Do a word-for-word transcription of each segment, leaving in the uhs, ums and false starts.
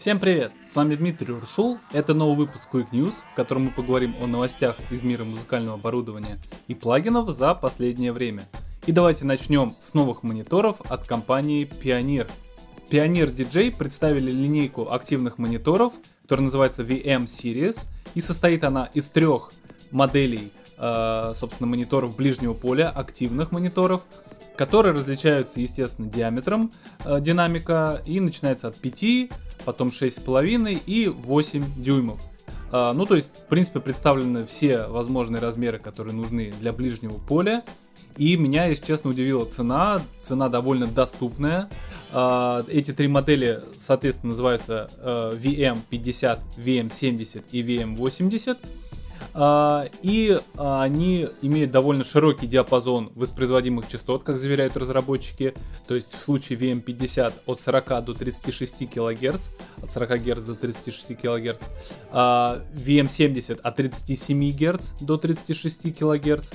Всем привет! С вами Дмитрий Урсул. Это новый выпуск Quick News, в котором мы поговорим о новостях из мира музыкального оборудования и плагинов за последнее время. И давайте начнем с новых мониторов от компании Pioneer. Pioneer ди джей представили линейку активных мониторов, которая называется ви эм Series, и состоит она из трех моделей, э, собственно, мониторов ближнего поля, активных мониторов, которые различаются, естественно, диаметром э, динамика, и начинается от пяти, потом шесть с половиной и восемь дюймов. Э, ну, то есть, в принципе, представлены все возможные размеры, которые нужны для ближнего поля. И меня, если честно, удивила цена. Цена довольно доступная. Э, эти три модели, соответственно, называются э, ви эм пятьдесят, ви эм семьдесят и ви эм восемьдесят. Uh, и uh, они имеют довольно широкий диапазон воспроизводимых частот, как заверяют разработчики. То есть в случае ви эм пятьдесят от сорока до тридцати шести килогерц, от сорока герц до тридцати шести килогерц, uh, ви эм семьдесят от тридцати семи герц до тридцати шести килогерц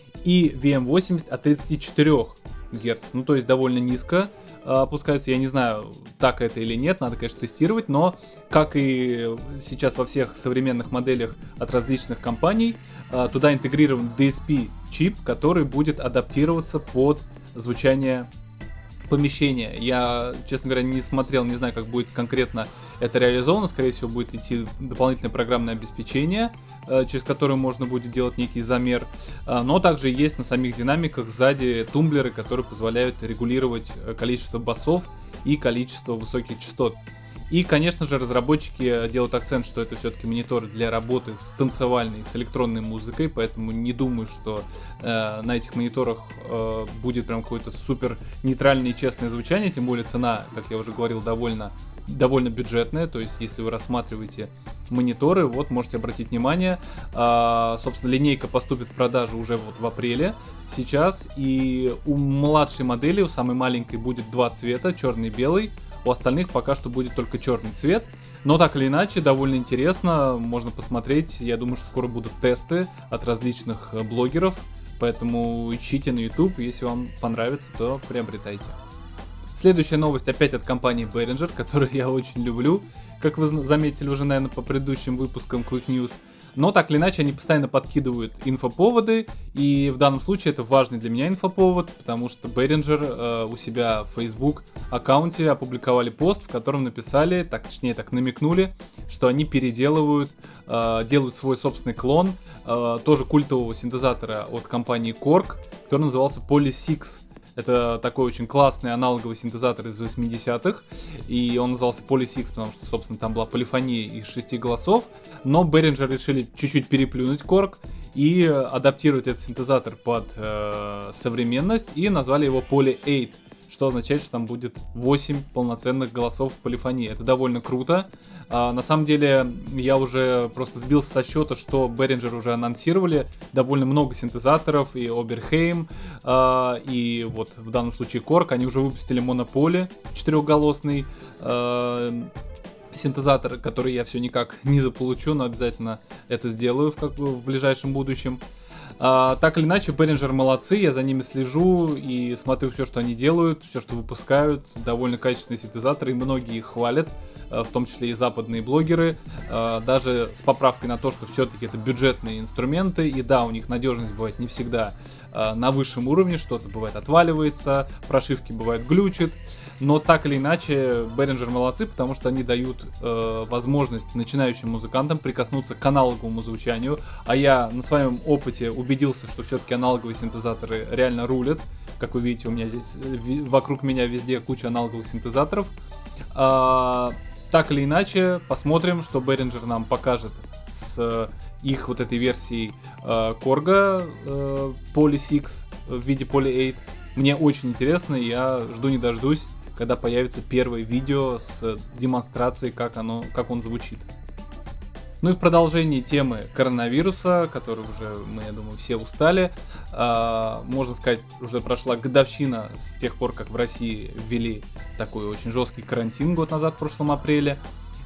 и ви эм восемьдесят от тридцати четырёх герц. Ну, то есть довольно низко опускаются. Я не знаю, так это или нет, надо, конечно, тестировать, но, как и сейчас во всех современных моделях от различных компаний, туда интегрирован ди эс пи чип, который будет адаптироваться под звучание помещения. Я, честно говоря, не смотрел, не знаю, как будет конкретно это реализовано. Скорее всего, будет идти дополнительное программное обеспечение, через которое можно будет делать некий замер. Но также есть на самих динамиках сзади тумблеры, которые позволяют регулировать количество басов и количество высоких частот. И, конечно же, разработчики делают акцент, что это все-таки мониторы для работы с танцевальной, с электронной музыкой, поэтому не думаю, что э, на этих мониторах э, будет прям какое-то супер нейтральное и честное звучание, тем более цена, как я уже говорил, довольно, довольно бюджетная, то есть если вы рассматриваете мониторы, вот можете обратить внимание, э, собственно, линейка поступит в продажу уже вот в апреле сейчас, и у младшей модели, у самой маленькой, будет два цвета, черный и белый. У остальных пока что будет только черный цвет. Но так или иначе, довольно интересно. Можно посмотреть. Я думаю, что скоро будут тесты от различных блогеров. Поэтому ищите на YouTube. Если вам понравится, то приобретайте. Следующая новость опять от компании Behringer, которую я очень люблю. Как вы заметили уже, наверное, по предыдущим выпускам Quick News. Но так или иначе, они постоянно подкидывают инфоповоды. И в данном случае это важный для меня инфоповод, потому что Behringer э, у себя в Facebook аккаунте опубликовали пост, в котором написали, так, точнее так намекнули, что они переделывают, э, делают свой собственный клон, э, тоже культового синтезатора от компании Korg, который назывался Poly шесть. Это такой очень классный аналоговый синтезатор из восьмидесятых, и он назывался Poly шесть, потому что, собственно, там была полифония из шести голосов, но Behringer решили чуть-чуть переплюнуть Korg и адаптировать этот синтезатор под э, современность, и назвали его Poly восемь, что означает, что там будет восемь полноценных голосов в полифонии. Это довольно круто. А, на самом деле, я уже просто сбился со счета, что Behringer уже анонсировали довольно много синтезаторов, и Oberheim, а, и вот в данном случае Korg. Они уже выпустили Monopoly, четырехголосный а, синтезатор, который я все никак не заполучу, но обязательно это сделаю в, как, в ближайшем будущем. А, так или иначе, Behringer молодцы, я за ними слежу и смотрю все, что они делают, все, что выпускают. Довольно качественные синтезаторы, и многие их хвалят, в том числе и западные блогеры, даже с поправкой на то, что все-таки это бюджетные инструменты, и да, у них надежность бывает не всегда на высшем уровне, что-то бывает отваливается, прошивки бывают глючат, но так или иначе Behringer молодцы, потому что они дают возможность начинающим музыкантам прикоснуться к аналоговому звучанию, а я на своем опыте убедился, что все-таки аналоговые синтезаторы реально рулят. Как вы видите, у меня здесь вокруг меня везде куча аналоговых синтезаторов. Так или иначе, посмотрим, что Behringer нам покажет с их вот этой версией Korg э, Poly шесть в виде Poly восемь. Мне очень интересно, и я жду не дождусь, когда появится первое видео с демонстрацией, как, оно, как он звучит. Ну и в продолжении темы коронавируса, который уже, мы, я думаю, все устали, э, можно сказать, уже прошла годовщина с тех пор, как в России ввели такой очень жесткий карантин год назад, в прошлом апреле.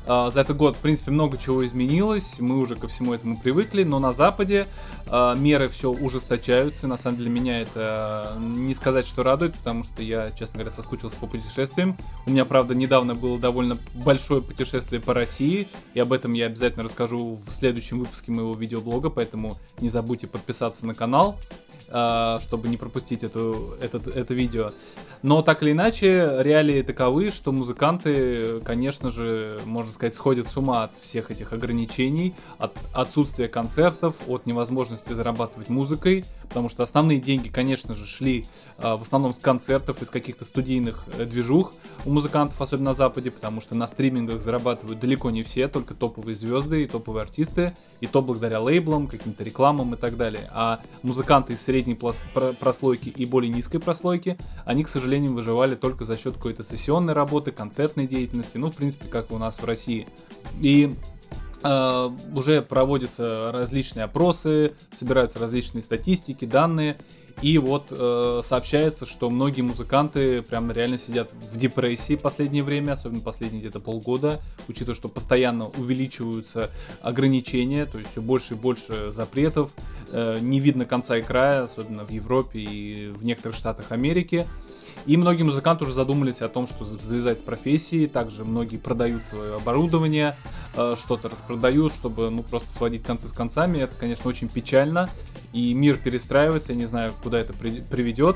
За этот год, в принципе, много чего изменилось, мы уже ко всему этому привыкли, но на Западе меры все ужесточаются. На самом деле меня это не сказать, что радует, потому что я, честно говоря, соскучился по путешествиям. У меня, правда, недавно было довольно большое путешествие по России, и об этом я обязательно расскажу в следующем выпуске моего видеоблога, поэтому не забудьте подписаться на канал, чтобы не пропустить эту, это, это видео. Но так или иначе, реалии таковы, что музыканты, конечно же, можно сказать, сходят с ума от всех этих ограничений, от отсутствия концертов, от невозможности зарабатывать музыкой, потому что основные деньги, конечно же, шли в основном с концертов, из каких-то студийных движух у музыкантов, особенно на Западе, потому что на стримингах зарабатывают далеко не все, только топовые звезды и топовые артисты, и то благодаря лейблам, каким-то рекламам и так далее. А музыканты из средней прослойки и более низкой прослойки, они, к сожалению, выживали только за счет какой-то сессионной работы, концертной деятельности, ну, в принципе, как и у нас в России. И э, уже проводятся различные опросы, собираются различные статистики, данные, и вот э, сообщается, что многие музыканты прям реально сидят в депрессии в последнее время, особенно последние где-то полгода, учитывая, что постоянно увеличиваются ограничения, то есть все больше и больше запретов, э, не видно конца и края, особенно в Европе и в некоторых штатах Америки. И многие музыканты уже задумались о том, что завязать с профессией. Также многие продают свое оборудование, что-то распродают, чтобы ну, просто сводить концы с концами. Это, конечно, очень печально. И мир перестраивается, я не знаю, куда это приведет.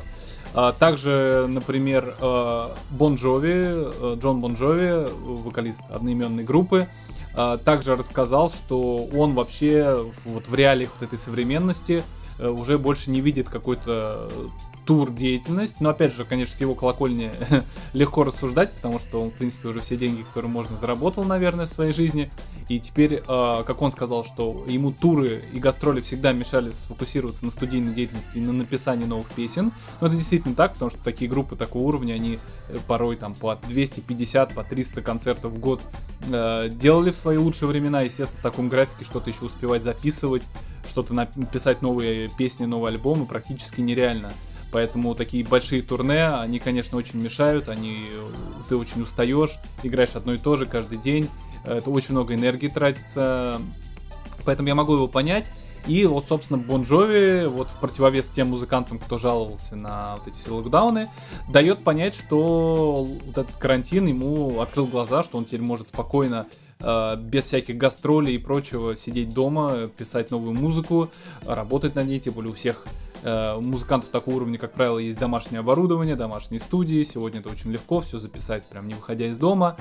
Также, например, Бон Джови, Джон Бон Джови, вокалист одноименной группы, также рассказал, что он вообще вот в реалиях вот этой современности уже больше не видит какой-то тур-деятельность, но опять же, конечно, с его колокольни легко рассуждать, потому что он, в принципе, уже все деньги, которые можно, заработал, наверное, в своей жизни, и теперь, э, как он сказал, что ему туры и гастроли всегда мешали сфокусироваться на студийной деятельности и на написании новых песен, но это действительно так, потому что такие группы такого уровня, они порой там по двести пятьдесят, по триста концертов в год э, делали в свои лучшие времена, естественно, в таком графике что-то еще успевать записывать, что-то написать новые песни, новые альбомы практически нереально. Поэтому такие большие турне, они, конечно, очень мешают, они, ты очень устаешь, играешь одно и то же каждый день, это очень много энергии тратится, поэтому я могу его понять. И вот, собственно, Бон Джови, вот в противовес тем музыкантам, кто жаловался на вот эти все локдауны, дает понять, что вот этот карантин ему открыл глаза, что он теперь может спокойно, без всяких гастролей и прочего, сидеть дома, писать новую музыку, работать над ней, тем более у всех у музыкантов такого уровня, как правило, есть домашнее оборудование, домашние студии. Сегодня это очень легко все записать, прям не выходя из дома.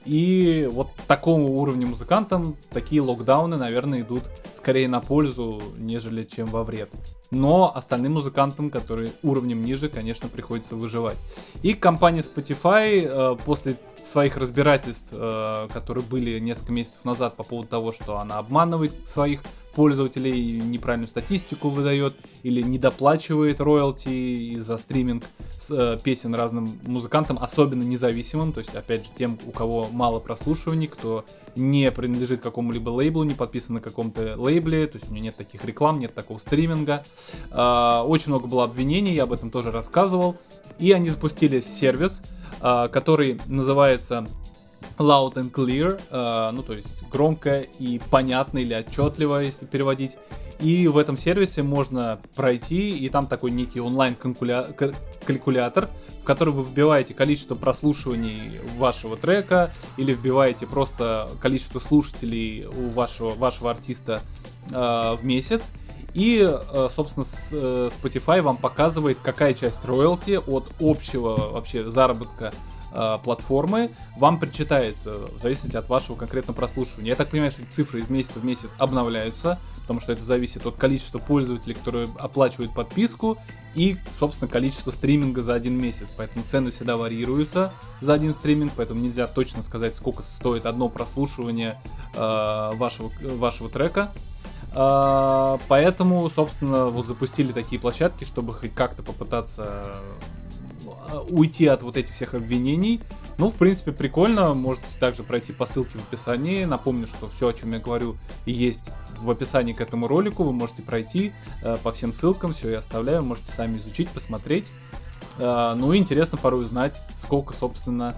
И вот такому уровню музыкантам такие локдауны, наверное, идут скорее на пользу, нежели чем во вред. Но остальным музыкантам, которые уровнем ниже, конечно, приходится выживать. И компания Spotify э, после своих разбирательств, э, которые были несколько месяцев назад по поводу того, что она обманывает своих пользователей, неправильную статистику выдает или недоплачивает роялти за стриминг с, э, песен разным музыкантам, особенно независимым, то есть, опять же, тем, у кого мало прослушиваний, кто не принадлежит какому-либо лейблу, не подписан на каком-то лейбле, то есть у него нет таких реклам, нет такого стриминга. Э, очень много было обвинений, я об этом тоже рассказывал. И они запустили сервис, э, который называется Loud and Clear, э, ну то есть громко и понятно или отчетливо, если переводить. И в этом сервисе можно пройти, и там такой некий онлайн-калькулятор, в который вы вбиваете количество прослушиваний вашего трека, или вбиваете просто количество слушателей у вашего, вашего артиста э, в месяц. И, э, собственно, с, э, Spotify вам показывает, какая часть роялти от общего вообще заработка платформы вам причитается в зависимости от вашего конкретного прослушивания. Я так понимаю, что цифры из месяца в месяц обновляются, потому что это зависит от количества пользователей, которые оплачивают подписку, и, собственно, количество стриминга за один месяц. Поэтому цены всегда варьируются за один стриминг, поэтому нельзя точно сказать, сколько стоит одно прослушивание э, вашего, вашего трека. Э, поэтому, собственно, вот запустили такие площадки, чтобы хоть как-то попытаться уйти от вот этих всех обвинений. Ну, в принципе, прикольно. Можете также пройти по ссылке в описании. Напомню, что все, о чем я говорю, есть в описании к этому ролику. Вы можете пройти э, по всем ссылкам. Все я оставляю. Можете сами изучить, посмотреть. Э, ну и интересно порой узнать, сколько, собственно,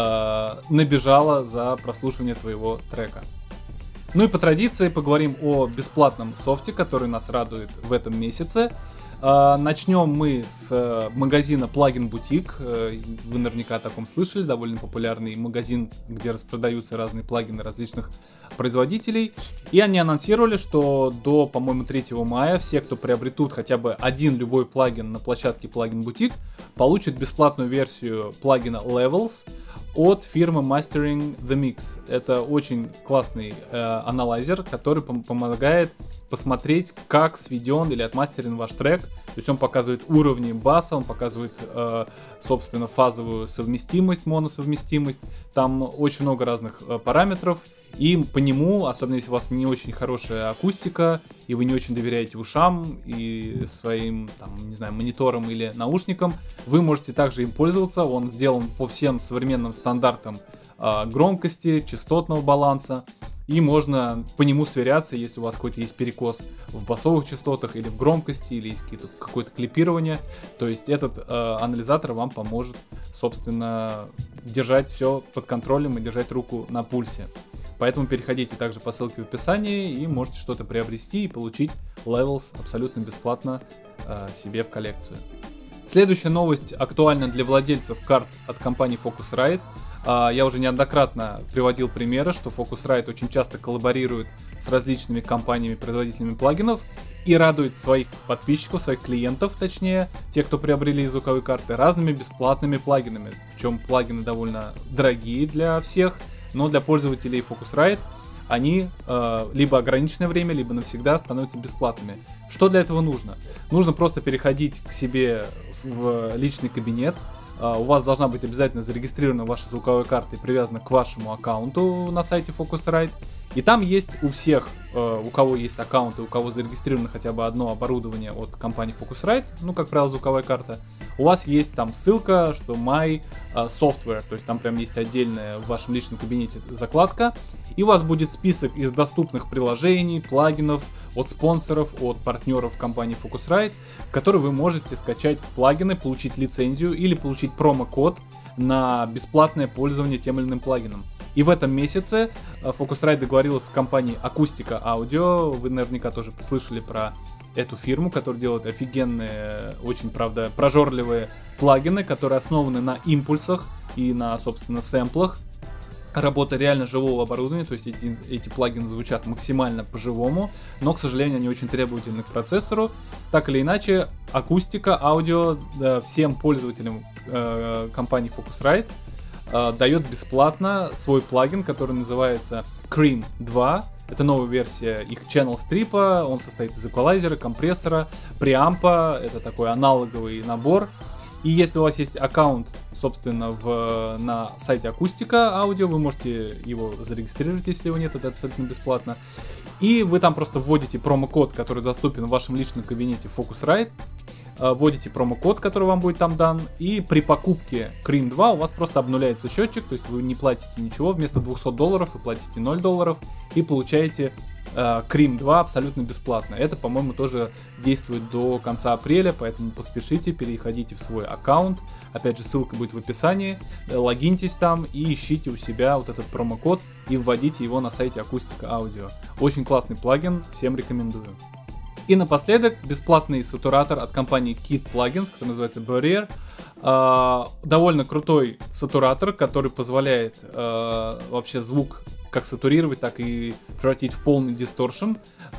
э, набежало за прослушивание твоего трека. Ну и по традиции поговорим о бесплатном софте, который нас радует в этом месяце. Uh, начнем мы с uh, магазина Plugin Boutique. Uh, вы наверняка о таком слышали, довольно популярный магазин, где распродаются разные плагины различных производителей. И они анонсировали, что до, по-моему, третьего мая все, кто приобретут хотя бы один любой плагин на площадке Plugin Boutique, получат бесплатную версию плагина Levels от фирмы Mastering the Mix. Это очень классный э, аналайзер, который пом- помогает посмотреть, как сведен или отмастерен ваш трек. То есть он показывает уровни баса, он показывает, э, собственно, фазовую совместимость, моносовместимость. Там очень много разных э, параметров. И по нему, особенно если у вас не очень хорошая акустика, и вы не очень доверяете ушам и своим, там, не знаю, мониторам или наушникам, вы можете также им пользоваться. Он сделан по всем современным стандартам э, громкости, частотного баланса. И можно по нему сверяться, если у вас какой-то есть перекос в басовых частотах или в громкости, или есть какое-то клипирование. То есть этот э, анализатор вам поможет, собственно, держать все под контролем и держать руку на пульсе. Поэтому переходите также по ссылке в описании и можете что-то приобрести и получить Levels абсолютно бесплатно э, себе в коллекцию. Следующая новость актуальна для владельцев карт от компании Focusrite. Я уже неоднократно приводил примеры, что Focusrite очень часто коллаборирует с различными компаниями-производителями плагинов и радует своих подписчиков, своих клиентов, точнее, те, кто приобрели звуковые карты, разными бесплатными плагинами. Причем плагины довольно дорогие для всех, но для пользователей Focusrite они э, либо ограниченное время, либо навсегда становятся бесплатными. Что для этого нужно? Нужно просто переходить к себе в личный кабинет. Uh, у вас должна быть обязательно зарегистрирована ваша звуковая карта и привязана к вашему аккаунту на сайте Focusrite. И там есть у всех, uh, у кого есть аккаунты, у кого зарегистрировано хотя бы одно оборудование от компании Focusrite, ну, как правило, звуковая карта, у вас есть там ссылка, что My uh, Software, то есть там прям есть отдельная в вашем личном кабинете закладка, и у вас будет список из доступных приложений, плагинов, от спонсоров, от партнеров компании Focusrite, в который вы можете скачать плагины, получить лицензию или получить промокод на бесплатное пользование тем или иным плагином. И в этом месяце Focusrite договорилась с компанией Acustica Audio. Вы наверняка тоже слышали про эту фирму, которая делает офигенные, очень, правда, прожорливые плагины, которые основаны на импульсах и на, собственно, сэмплах. Работа реально живого оборудования, то есть эти, эти плагины звучат максимально по-живому, но, к сожалению, они очень требовательны к процессору. Так или иначе, Acustica Audio да, всем пользователям э, компании Focusrite э, дает бесплатно свой плагин, который называется Cream два. Это новая версия их Channel Strip, он состоит из эквалайзера, компрессора, преампа, это такой аналоговый набор. И если у вас есть аккаунт, собственно, в, на сайте Acustica Audio, вы можете его зарегистрировать, если его нет, это абсолютно бесплатно. И вы там просто вводите промокод, который доступен в вашем личном кабинете Focusrite, вводите промокод, который вам будет там дан, и при покупке Cream два у вас просто обнуляется счетчик, то есть вы не платите ничего, вместо двухсот долларов вы платите ноль долларов и получаете Cream два абсолютно бесплатно. Это, по-моему, тоже действует до конца апреля, поэтому поспешите, переходите в свой аккаунт. Опять же, ссылка будет в описании. Логиньтесь там и ищите у себя вот этот промокод и вводите его на сайте Acustica Audio. Очень классный плагин, всем рекомендую. И напоследок, бесплатный сатуратор от компании Kit Plugins, который называется Barrier. Э, довольно крутой сатуратор, который позволяет э, вообще звук как сатурировать, так и превратить в полный дисторшн.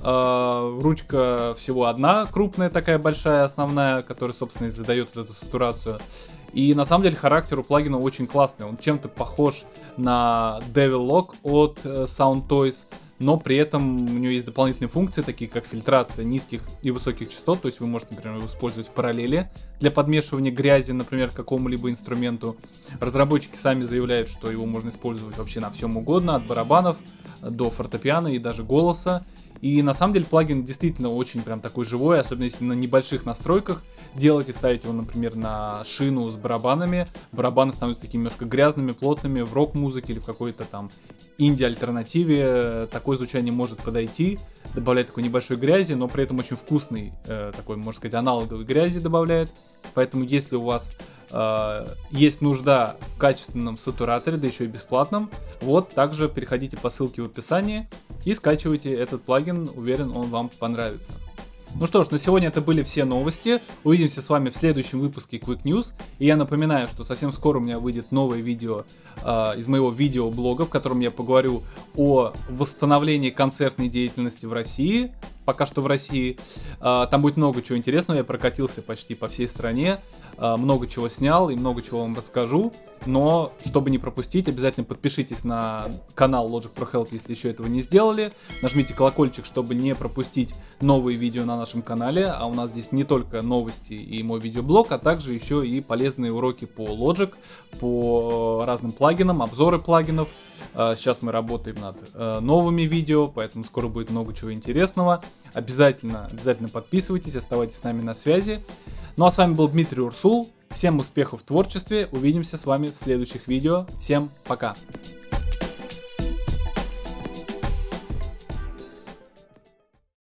Э, ручка всего одна, крупная такая большая, основная, которая, собственно, и задает вот эту сатурацию. И на самом деле характер у плагина очень классный. Он чем-то похож на Devil Lock от э, Sound Toys, но при этом у него есть дополнительные функции, такие как фильтрация низких и высоких частот, то есть вы можете, например, его использовать в параллели для подмешивания грязи, например, к какому-либо инструменту. Разработчики сами заявляют, что его можно использовать вообще на всем угодно, от барабанов до фортепиано и даже голоса. И на самом деле плагин действительно очень прям такой живой, особенно если на небольших настройках делать и ставить его, например, на шину с барабанами. Барабаны становятся такими немножко грязными, плотными в рок-музыке или в какой-то там инди-альтернативе. Такое звучание может подойти, добавляет такой небольшой грязи, но при этом очень вкусный, э, такой, можно сказать, аналоговой грязи добавляет. Поэтому если у вас э, есть нужда в качественном сатураторе, да еще и бесплатном, вот также переходите по ссылке в описании и скачивайте этот плагин, уверен, он вам понравится. Ну что ж, на сегодня это были все новости. Увидимся с вами в следующем выпуске Quick News. И я напоминаю, что совсем скоро у меня выйдет новое видео э, из моего видеоблога, в котором я поговорю о восстановлении концертной деятельности в России. Пока что в России. Э, там будет много чего интересного. Я прокатился почти по всей стране. Э, много чего снял и много чего вам расскажу. Но, чтобы не пропустить, обязательно подпишитесь на канал Logic Pro Help, если еще этого не сделали. Нажмите колокольчик, чтобы не пропустить новые видео на нашем канале. А у нас здесь не только новости и мой видеоблог, а также еще и полезные уроки по Logic, по разным плагинам, обзоры плагинов. Сейчас мы работаем над новыми видео, поэтому скоро будет много чего интересного. Обязательно, обязательно подписывайтесь, оставайтесь с нами на связи. Ну а с вами был Дмитрий Урсул. Всем успехов в творчестве. Увидимся с вами в следующих видео. Всем пока.